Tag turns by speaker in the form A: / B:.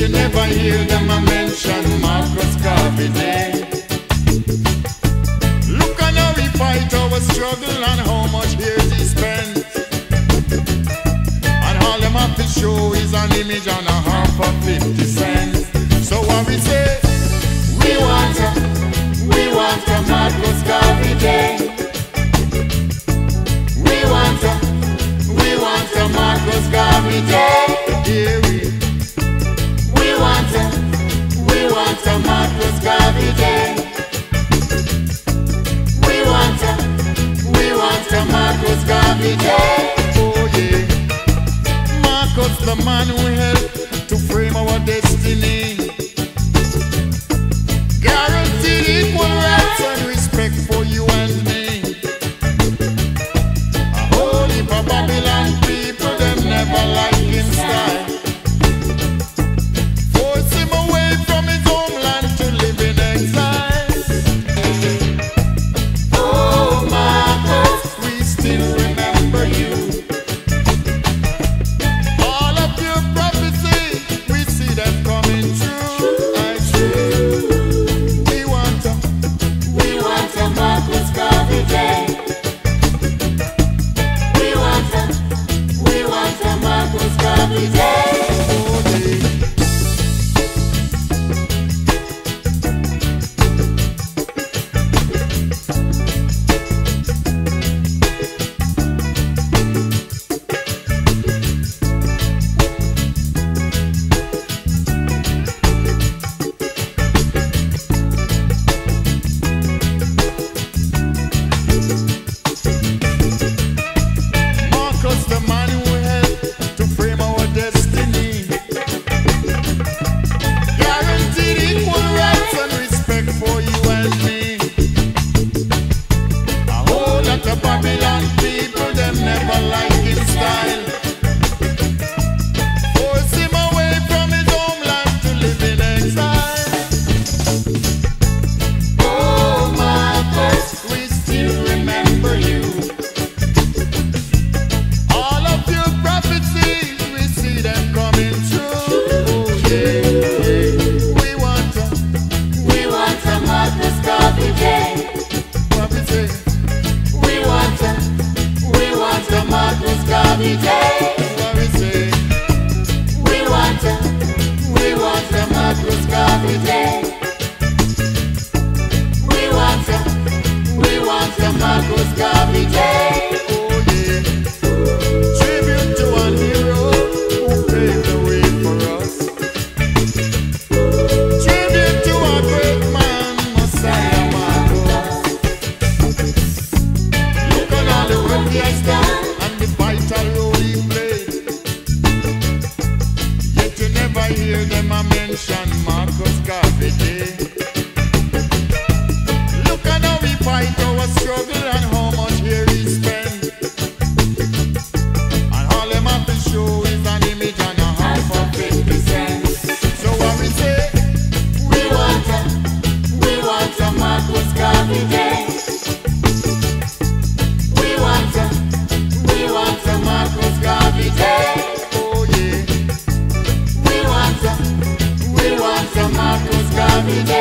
A: you never hear them a mention Marcus Garvey Day. Look on how he fight our struggle and how much years he spent. And all them have to show is an image and a half of 50 cents. So what we say? We want a Marcus Garvey Day. We want a Marcus Garvey Day. Yeah, we want a Marcus Garvey Day. We want a Marcus Garvey Day. Oh yeah, Marcus the man who helped to frame our destiny. Guaranteed equal rights and respect for you and me. A whole heap of Babylon people, them never like him style. Force him away from his homeland to live in exile. Oh Marcus, we still remember you. All of your prophecies, we see them coming true. We want a Marcus Garvey Day. We want a Marcus Garvey Day. Marcus the man who helped to frame our destiny. Guaranteed equal rights and respect for you and me. A whole lot of Babylon people, them never like his style. Force him away from his homeland to live in exile. Oh Marcus, we still remember you. All of your prophecies, we see them coming true. Oh yeah, we want a Marcus Garvey Day. What we say? We want a Marcus Garvey Day. What we say? We want a Marcus Garvey Day. We want a Marcus Garvey Day. Oh yeah. Tribute to one hero who paved the way for us. Tribute to a great man, Messiah Marcus. Look on all the work he has done and the vital role he played. Yet you never hear them a mention Marcus Garvey Day. Look on how we fight our struggle and how much here he spent. And all them have to show is an image and a half of 50 cents. So what we say? We want a Marcus Garvey Day. We want a Marcus Garvey Day. Oh yeah. We want a Marcus Garvey Day.